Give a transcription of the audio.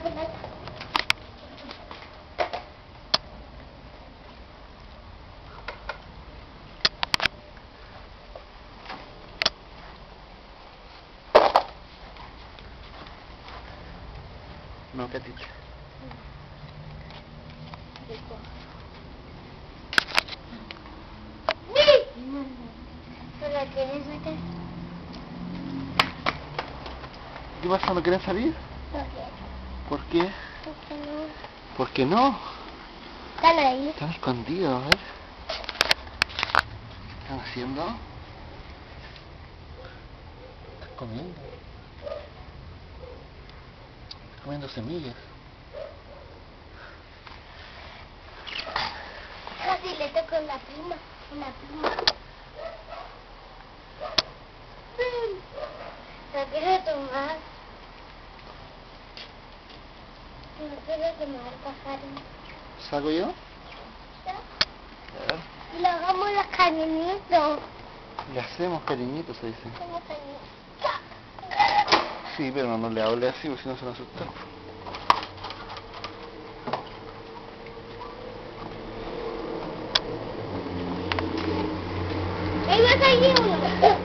No, Catita. ¿Pero quieres sacar? ¿Qué pasa? ¿No quieren salir? No quiero. ¿Por qué? Porque no. ¿Por qué no? Están ahí. Están escondidos, a ver. ¿Qué están haciendo? Están comiendo. Están comiendo semillas. Casi le toco la pluma. Una pluma. No quiero tomar. No quiero tomar pajarito. ¿Saco yo? ¿Ya? A ver. Y lo hagamos los cariñitos. Le hacemos cariñitos, se dice. Como cariñitos. Sí, pero no le hable así, porque si no se van a asustar. Ahí va a salir uno.